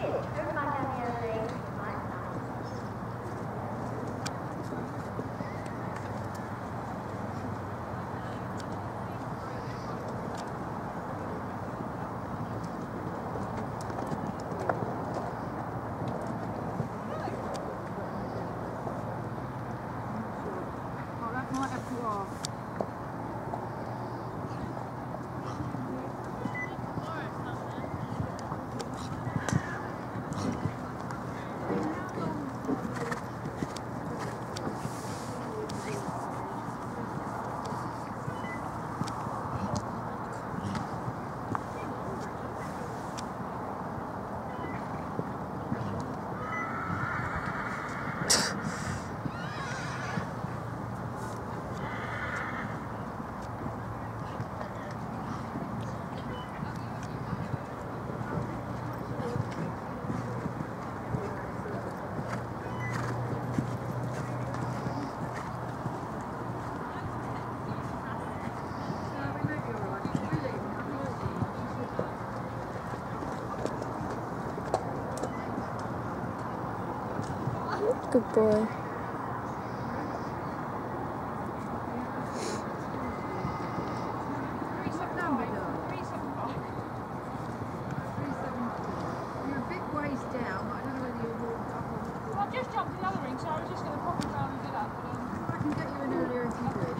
Might have to ask. Good boy. Well, I just jumped in the other ring, so I was just going to pop it down and do that. But, I can get you in earlier if you do.